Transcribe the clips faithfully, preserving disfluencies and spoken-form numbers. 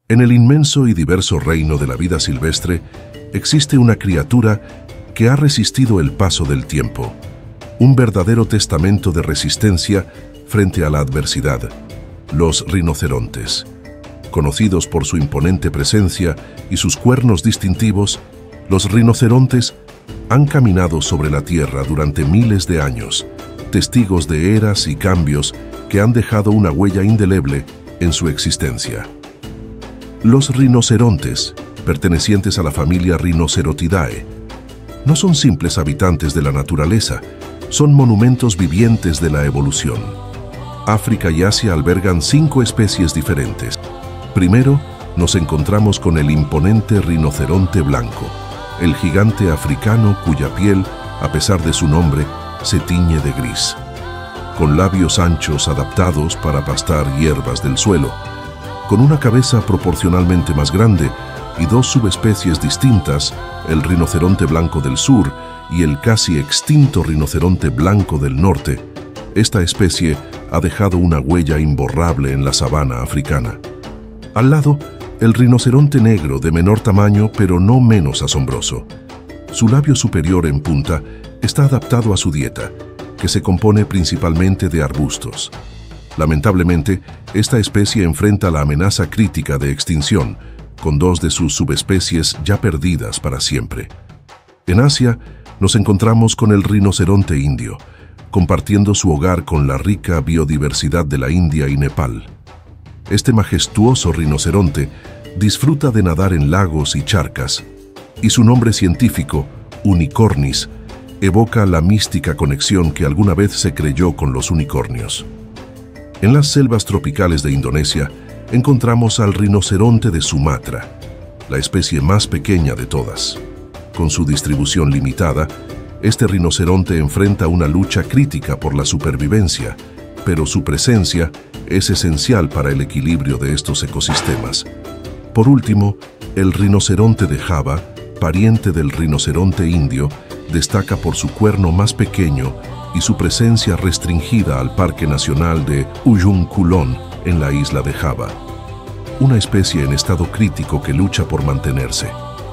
En el inmenso y diverso reino de la vida silvestre existe una criatura que ha resistido el paso del tiempo, un verdadero testamento de resistencia frente a la adversidad: los rinocerontes. Conocidos por su imponente presencia y sus cuernos distintivos, los rinocerontes han caminado sobre la Tierra durante miles de años, testigos de eras y cambios que han dejado una huella indeleble en su existencia. Los rinocerontes, pertenecientes a la familia Rhinocerotidae, no son simples habitantes de la naturaleza, son monumentos vivientes de la evolución. África y Asia albergan cinco especies diferentes. Primero, nos encontramos con el imponente rinoceronte blanco, el gigante africano cuya piel, a pesar de su nombre, se tiñe de gris. Con labios anchos adaptados para pastar hierbas del suelo, con una cabeza proporcionalmente más grande y dos subespecies distintas, el rinoceronte blanco del sur y el casi extinto rinoceronte blanco del norte, esta especie ha dejado una huella imborrable en la sabana africana. Al lado, el rinoceronte negro de menor tamaño pero no menos asombroso. Su labio superior en punta está adaptado a su dieta, que se compone principalmente de arbustos. Lamentablemente, esta especie enfrenta la amenaza crítica de extinción, con dos de sus subespecies ya perdidas para siempre. En Asia, nos encontramos con el rinoceronte indio, compartiendo su hogar con la rica biodiversidad de la India y Nepal. Este majestuoso rinoceronte disfruta de nadar en lagos y charcas, y su nombre científico, unicornis, evoca la mística conexión que alguna vez se creyó con los unicornios. En las selvas tropicales de Indonesia encontramos al rinoceronte de Sumatra, la especie más pequeña de todas. Con su distribución limitada, este rinoceronte enfrenta una lucha crítica por la supervivencia, pero su presencia es esencial para el equilibrio de estos ecosistemas. Por último, el rinoceronte de Java, pariente del rinoceronte indio, destaca por su cuerno más pequeño y su presencia restringida al Parque Nacional de Ujung Kulon en la isla de Java, una especie en estado crítico que lucha por mantenerse.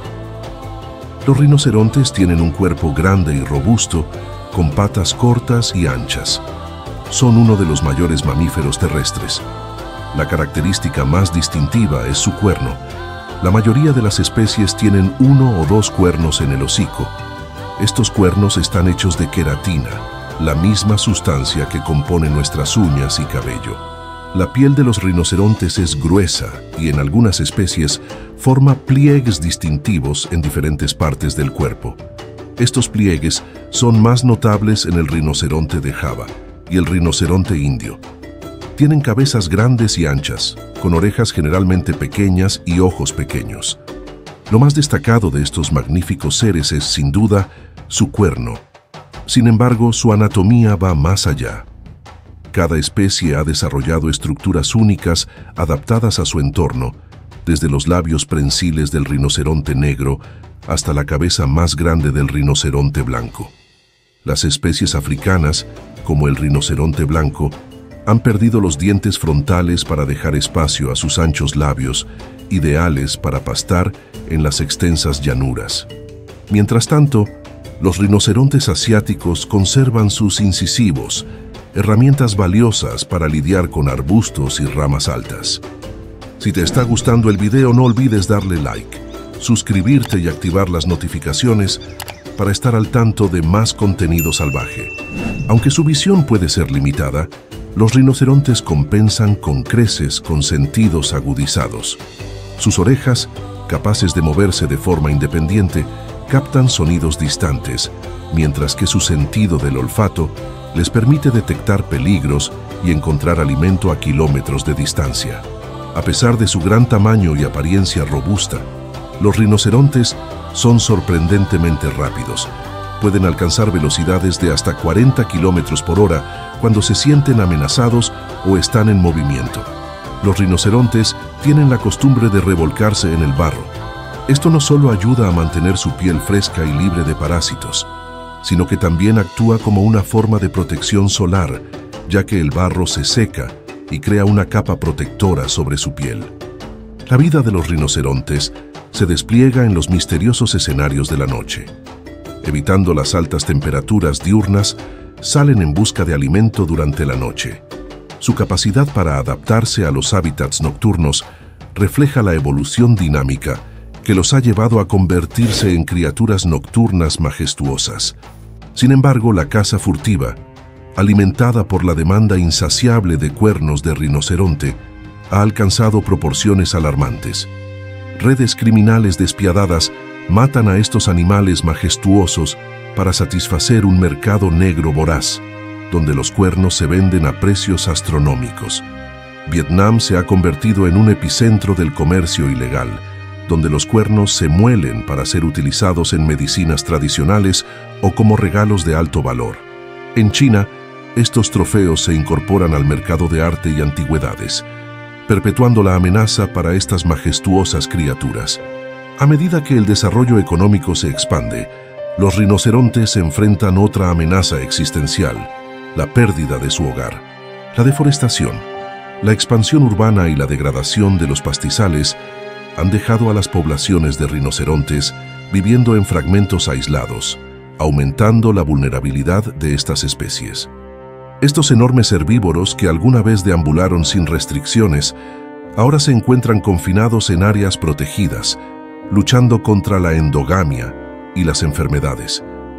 Los rinocerontes tienen un cuerpo grande y robusto, con patas cortas y anchas. Son uno de los mayores mamíferos terrestres. La característica más distintiva es su cuerno. La mayoría de las especies tienen uno o dos cuernos en el hocico. Estos cuernos están hechos de queratina, la misma sustancia que compone nuestras uñas y cabello. La piel de los rinocerontes es gruesa y en algunas especies forma pliegues distintivos en diferentes partes del cuerpo. Estos pliegues son más notables en el rinoceronte de Java y el rinoceronte indio. Tienen cabezas grandes y anchas, con orejas generalmente pequeñas y ojos pequeños. Lo más destacado de estos magníficos seres es, sin duda, su cuerno. Sin embargo, su anatomía va más allá. Cada especie ha desarrollado estructuras únicas adaptadas a su entorno, desde los labios prensiles del rinoceronte negro hasta la cabeza más grande del rinoceronte blanco. Las especies africanas, como el rinoceronte blanco, han perdido los dientes frontales para dejar espacio a sus anchos labios, ideales para pastar en las extensas llanuras. Mientras tanto, los rinocerontes asiáticos conservan sus incisivos, herramientas valiosas para lidiar con arbustos y ramas altas. Si te está gustando el video, no olvides darle like, suscribirte y activar las notificaciones para estar al tanto de más contenido salvaje. Aunque su visión puede ser limitada, los rinocerontes compensan con creces con sentidos agudizados. Sus orejas, capaces de moverse de forma independiente, captan sonidos distantes, mientras que su sentido del olfato les permite detectar peligros y encontrar alimento a kilómetros de distancia. A pesar de su gran tamaño y apariencia robusta, los rinocerontes son sorprendentemente rápidos. Pueden alcanzar velocidades de hasta cuarenta kilómetros por hora cuando se sienten amenazados o están en movimiento. Los rinocerontes tienen la costumbre de revolcarse en el barro. Esto no solo ayuda a mantener su piel fresca y libre de parásitos, sino que también actúa como una forma de protección solar, ya que el barro se seca y crea una capa protectora sobre su piel. La vida de los rinocerontes se despliega en los misteriosos escenarios de la noche. Evitando las altas temperaturas diurnas, salen en busca de alimento durante la noche. Su capacidad para adaptarse a los hábitats nocturnos refleja la evolución dinámica que los ha llevado a convertirse en criaturas nocturnas majestuosas. Sin embargo, la caza furtiva, alimentada por la demanda insaciable de cuernos de rinoceronte, ha alcanzado proporciones alarmantes. Redes criminales despiadadas matan a estos animales majestuosos para satisfacer un mercado negro voraz, donde los cuernos se venden a precios astronómicos. Vietnam se ha convertido en un epicentro del comercio ilegal, donde los cuernos se muelen para ser utilizados en medicinas tradicionales o como regalos de alto valor. En China, estos trofeos se incorporan al mercado de arte y antigüedades, perpetuando la amenaza para estas majestuosas criaturas. A medida que el desarrollo económico se expande, los rinocerontes enfrentan otra amenaza existencial: la pérdida de su hogar. La deforestación, la expansión urbana y la degradación de los pastizales han dejado a las poblaciones de rinocerontes viviendo en fragmentos aislados, aumentando la vulnerabilidad de estas especies. Estos enormes herbívoros que alguna vez deambularon sin restricciones, ahora se encuentran confinados en áreas protegidas, luchando contra la endogamia y las enfermedades.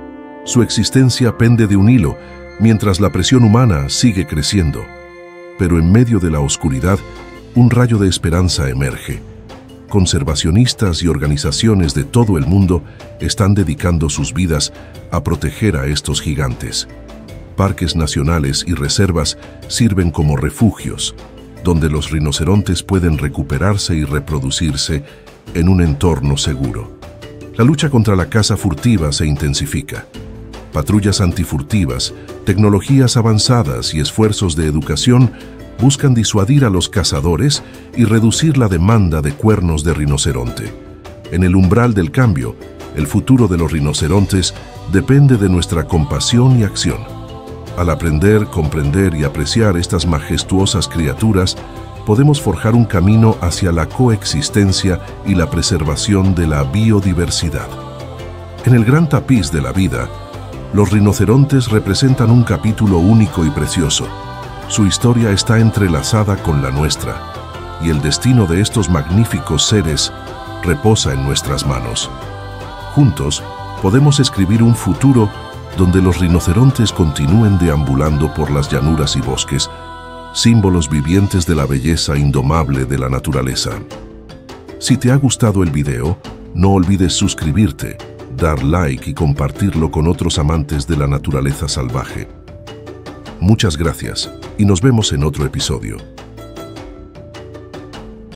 Su existencia pende de un hilo, mientras la presión humana sigue creciendo. Pero en medio de la oscuridad, un rayo de esperanza emerge. Conservacionistas y organizaciones de todo el mundo están dedicando sus vidas a proteger a estos gigantes. Parques nacionales y reservas sirven como refugios, donde los rinocerontes pueden recuperarse y reproducirse en un entorno seguro. La lucha contra la caza furtiva se intensifica. Patrullas antifurtivas, tecnologías avanzadas y esfuerzos de educación buscan disuadir a los cazadores y reducir la demanda de cuernos de rinoceronte. En el umbral del cambio, el futuro de los rinocerontes depende de nuestra compasión y acción. Al aprender, comprender y apreciar estas majestuosas criaturas, podemos forjar un camino hacia la coexistencia y la preservación de la biodiversidad. En el gran tapiz de la vida, los rinocerontes representan un capítulo único y precioso. Su historia está entrelazada con la nuestra, y el destino de estos magníficos seres reposa en nuestras manos. Juntos, podemos escribir un futuro donde los rinocerontes continúen deambulando por las llanuras y bosques, símbolos vivientes de la belleza indomable de la naturaleza. Si te ha gustado el video, no olvides suscribirte, dar like y compartirlo con otros amantes de la naturaleza salvaje. Muchas gracias y nos vemos en otro episodio.